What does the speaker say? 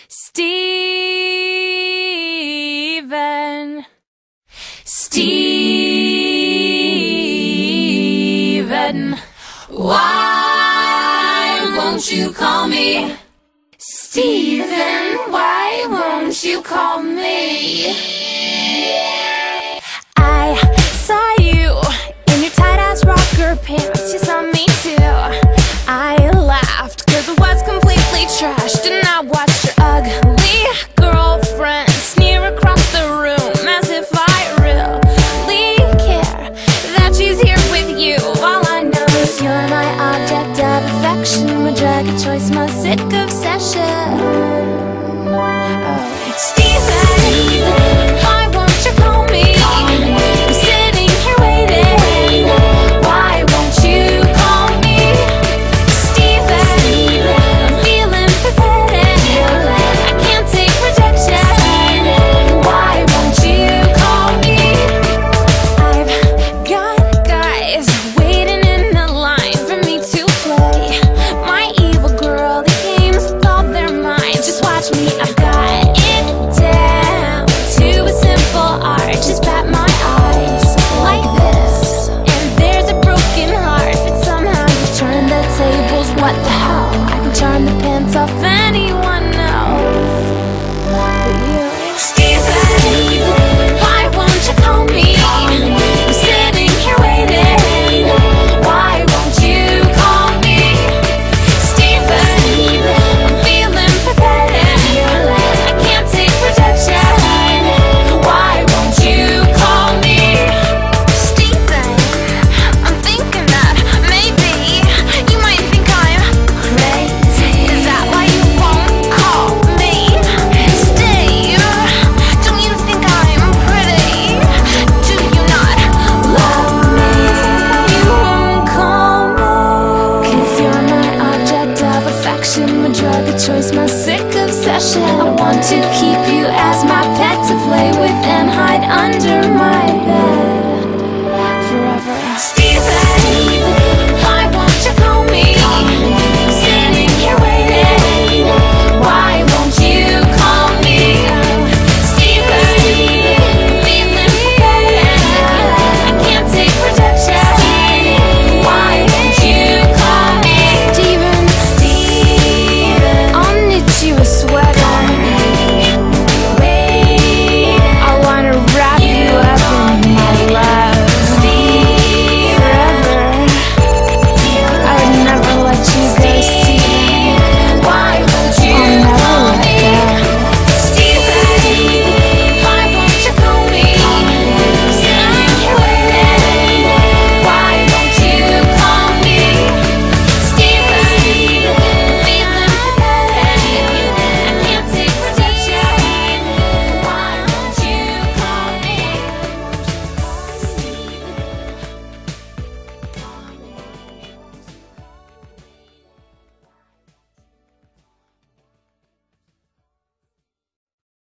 Steven. Steven, why won't you call me? Steven, why won't you call me? I saw you in your tight-ass rocker pants. You saw me too. I laughed cause it was completely trashed, and I watched your ugly girlfriend sneer across the room as if I really care that she's here with you. All I know is you're my object of affection, my drug of choice, my sick obsession. Steven, why won't you call me? I'm sitting here waiting. Why won't you call me? Steven, I'm feeling pathetic. I can't take rejection. Why won't you call me? I've got guys waiting in the line for me to play my evil girl. The game's all their mind. Just watch me, I've got it down to a simple art. Just bat my eyes like this, and there's a broken heart. But somehow you turn the tables. What the hell? I can charm the pants off anyone else but you. Steven, why won't you call me? I'm sitting here waiting. Why won't you call me? Steven, I'm feeling pathetic. I can't take rejection. Why won't you call me? Steven, I'm thinking that maybe you might think I'm crazy. Is that why you won't call me? Steve, don't you think I'm pretty? Do you not love me? You won't call me, cause you're my object of affection, my drug of choice, my sick obsession. I want to keep you as my pet to play with and hide under my bed.